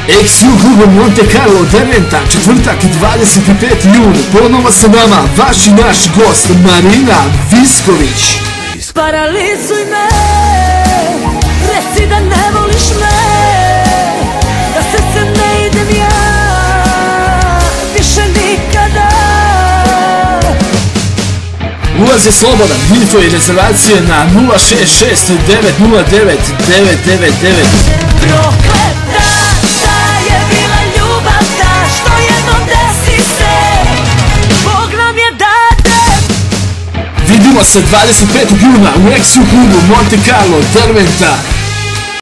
Ex-U klubu Monte Carlo Derventa, četvrtak 25. jun, ponovo sa nama vaš i naš gost Marina Visković. Paralizuj me, reci da ne voliš me, da srce ne idem ja, više nikada. Ulaz je slobodan, info i rezervacije na 066 909 999. Prokleta, ta je bila ljubav ta, što jednom desi se, Bog nam je dade. Vidimo se 25. juna u Ex-U klubu Monte Carlo Derventa.